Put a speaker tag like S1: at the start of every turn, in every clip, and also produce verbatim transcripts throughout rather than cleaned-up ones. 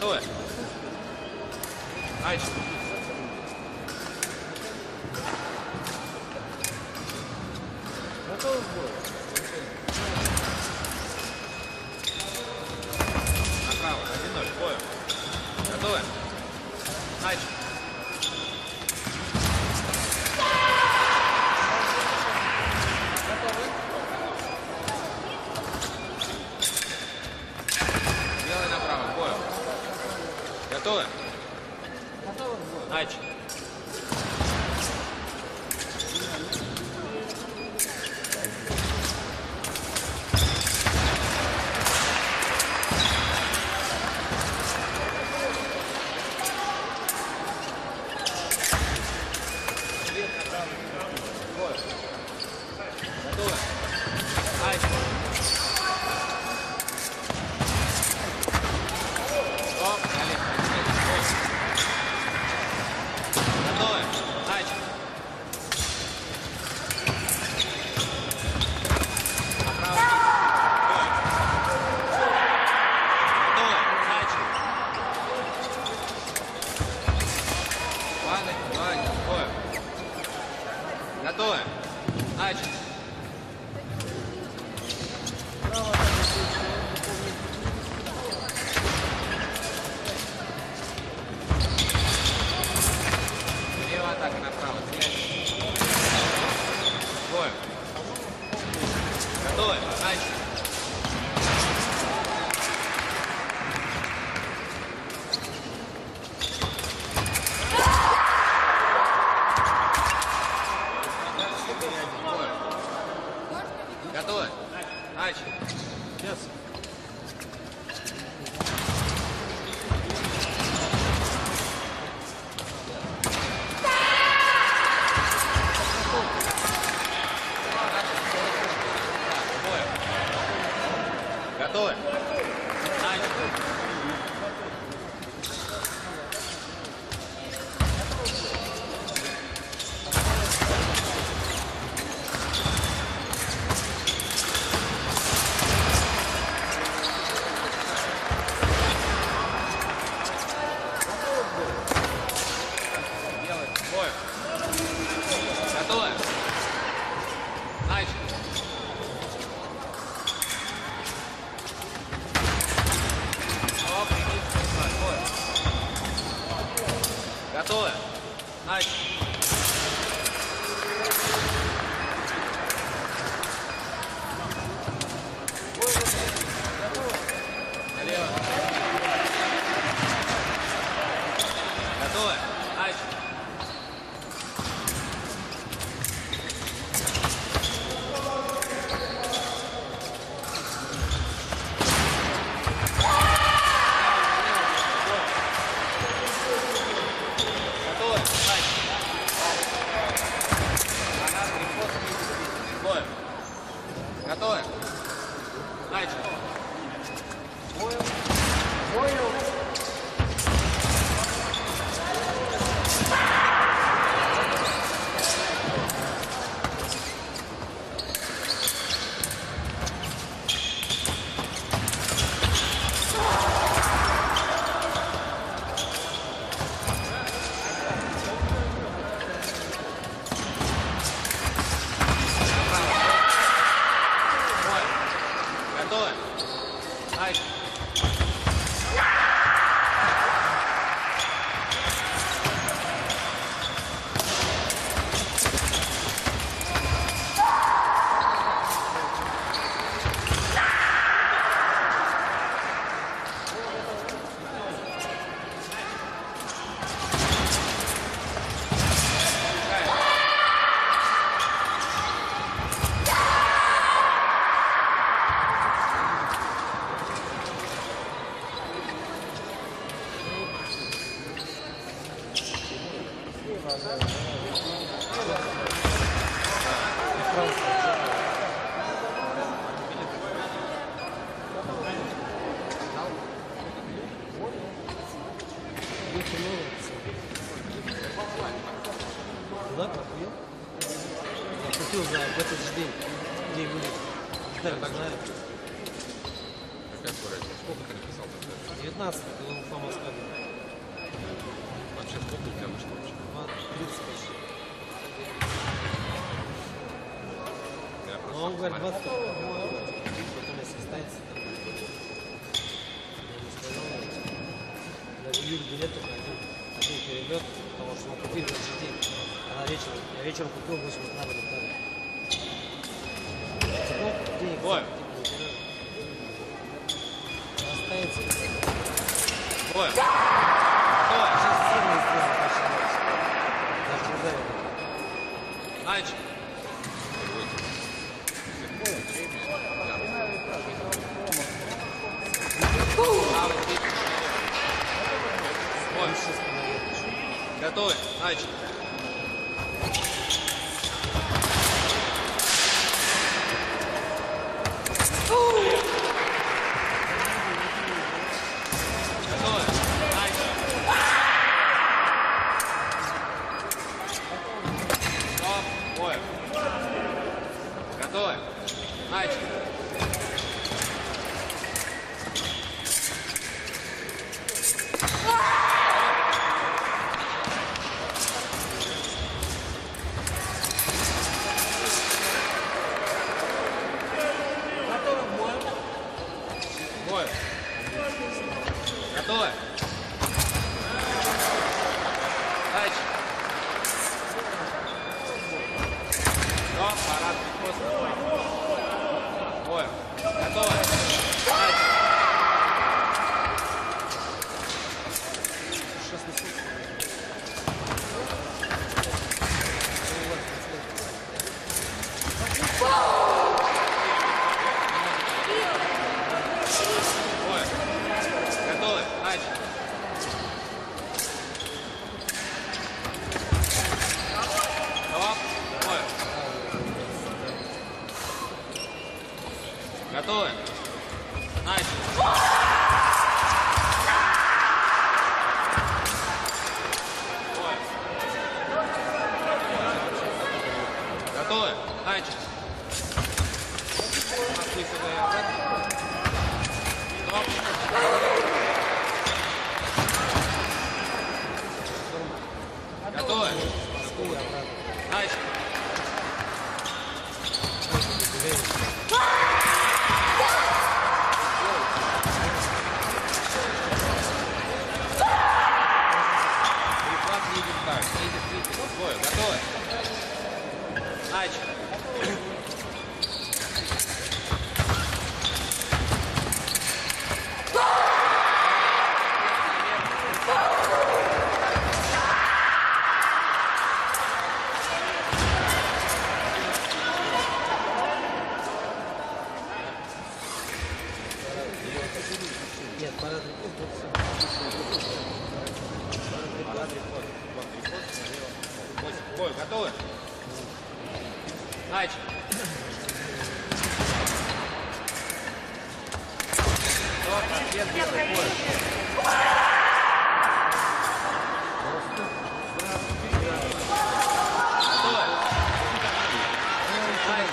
S1: Готовы? Айч.
S2: Готовы к бою?
S1: Направо. один ноль. Бою. Готовы? Айч. Белый направо. Бою. Готовы?
S2: Готовы к бою?
S1: Айч. Готовы? Айч. Стоп. Далее. Готовы? Айч. Направо. Готовы? Айч. Ладно, ладно, бой. Готовы? Айч.
S2: Право так
S1: Левая атака направо. Бой. Готовы? Айч. Бой. Готовы? Айч.
S2: Сейчас.
S1: Бой. Готовы? Айч. Делай. Бой. Готовы? Айч. Оп, бой. Готовы? Айч. Налево. Готовы? Айч. Готовы? Айч. Гранат, переход. Бой. Готовы? Айч.
S2: Понял. Понял.
S1: Бой. Готовы? Айч.
S2: Туда проходил? Я купил за этот же день. Где будет? Да, так знаю.
S1: Какая скорость? Сколько ты написал?
S2: девятнадцать, это он по Москве.
S1: Вообще сколько у тебя вышло вообще?
S2: тридцать почти.
S1: Я
S2: Но
S1: просто
S2: он говорит,
S1: смотрел.
S2: двадцать, потом если состоится, там, я не сказал, даже Юрий билет только один, один перелет, потому что мы купили на следующий день. Она вечером, я вечером купил в восемь утра вылетали. Тепло, денег
S1: Ой.
S2: останется.
S1: Ой. Ой.
S2: Сейчас сильно сделано начинается. Даже не знаю.
S1: Мальчик. Ой. Готовы? Мальчик. Готовы? Мальчик. Стоп. Ой. Готовы? Мальчик. Бой. Готовы? Дальше. Стоп, парад после. Бой. Готовы? Дальше.
S2: Сейчас несут.
S1: Бой. Готовы? Дальше. Стоп. Бой. Готовы? Дальше. Бой. Готовы? Дальше. Стоп. Готовы? Дальше. Перехват едет так. Едет тридцать. Бой. Готовы? Дальше.
S2: Нет, парад рекорд, вот всё.
S1: Парад рекорд. Вот рекорд. Восемь. Бой. Готовы? Дальше. Стоп. Ответ белый. Бой. Готовы? Дальше.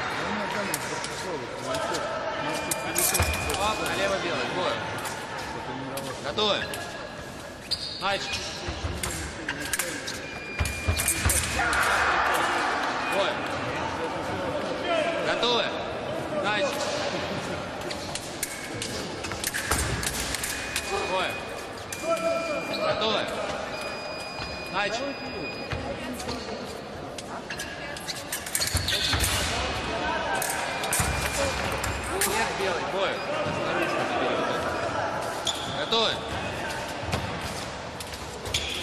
S1: Стоп. Налево белый. Бой. Готовы? Дальше. Бой. Готовы? Дальше. Бой. Готовы? Дальше. Нет, белый. Бой. Готовы?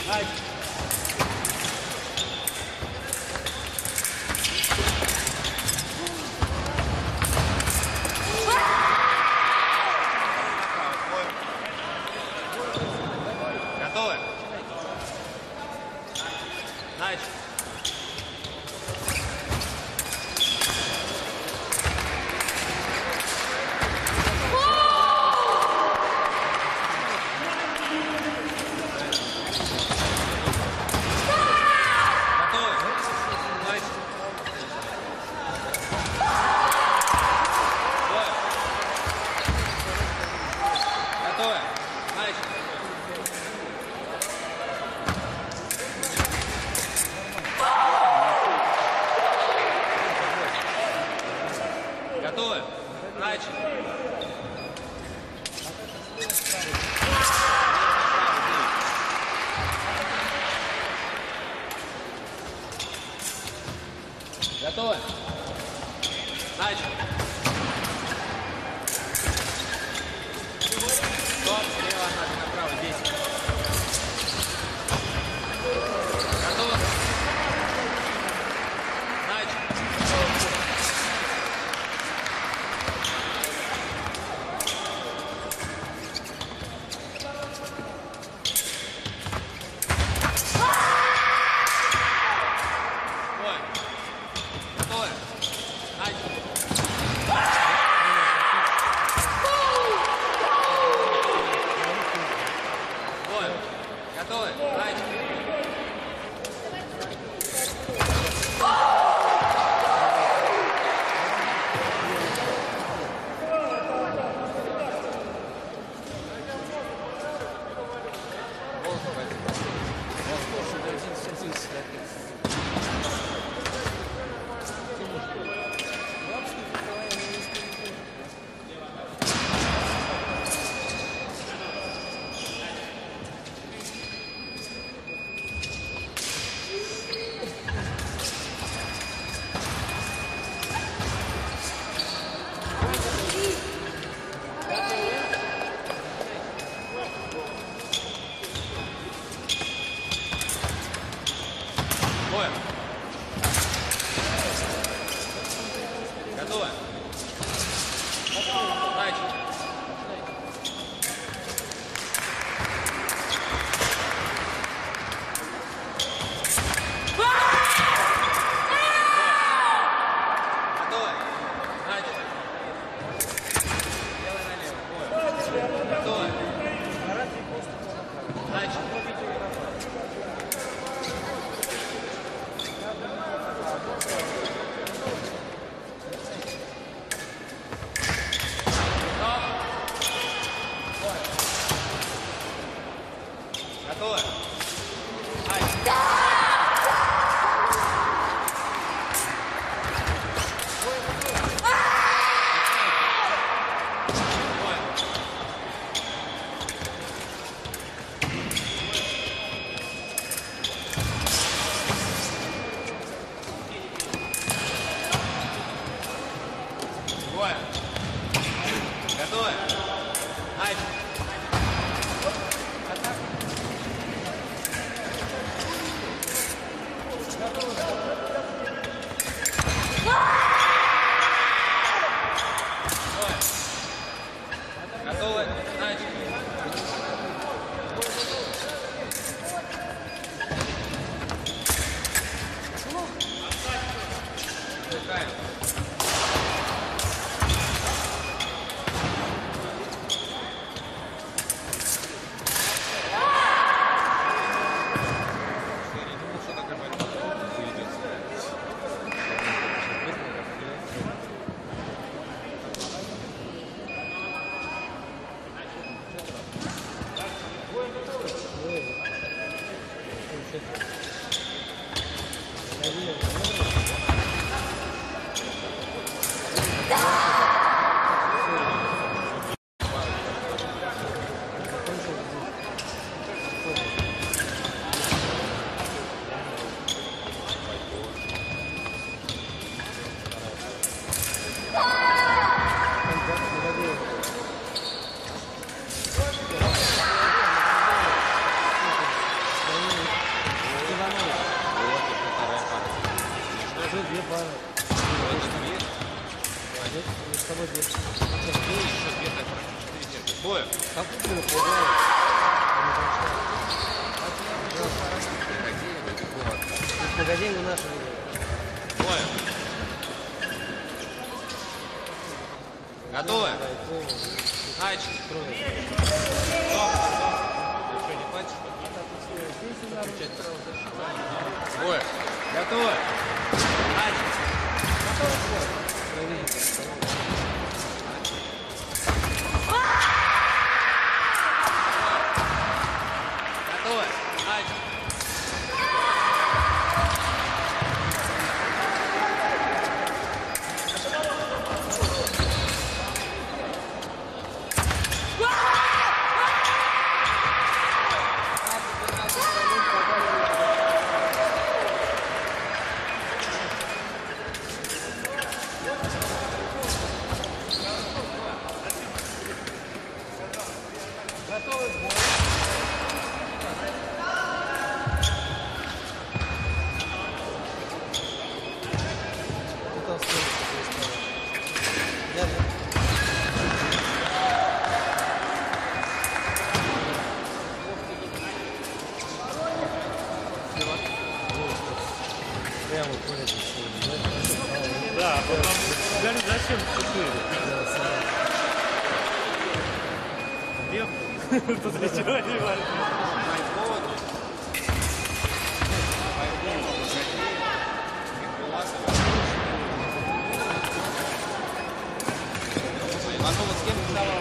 S1: Начали. Готовы? Начали. Стоп, слева, надо направо, десять. Готовы? Начали. Готовы? Начали. Готовы? Начали. Левый налево. Готовы? Начали. Готовы? Двое. Готовы? Начали. Готовы? Начали. Отдыхаем.
S2: Две пары. С тобой две.
S1: Двое.
S2: Как ты было? Магазин не наш.
S1: Двое. Готовы? Начали. Стоп, стоп. Что, не хватит? Двое. Готовы? Начали. Готовы? Начали.
S2: Коля, ты что, ну, это хорошо, правильно.
S3: Да, потом говорит, зачем четыре?
S2: Да, сам.
S3: Где? Тут ничего не важно.
S1: Иванова с кем рисовал?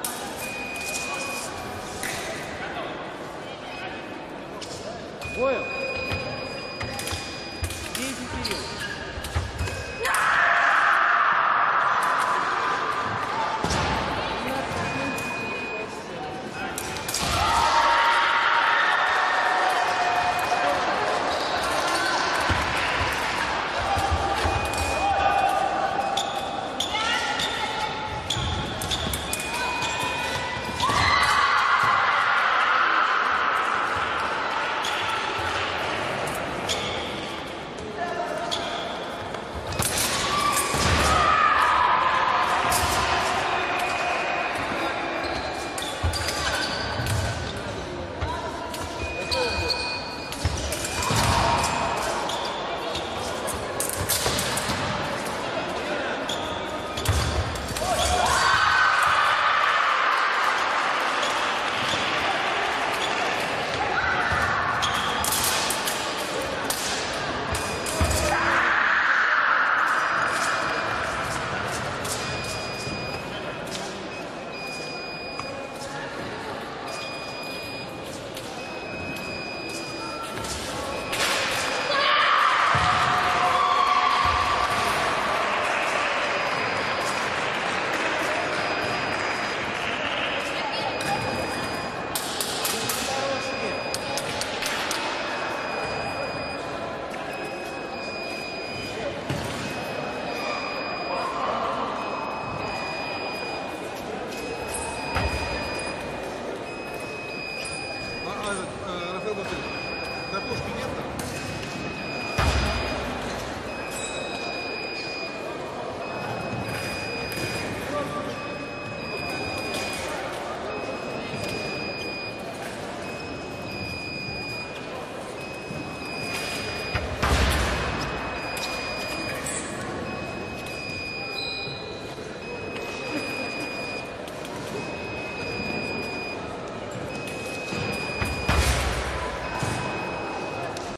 S3: Гойл?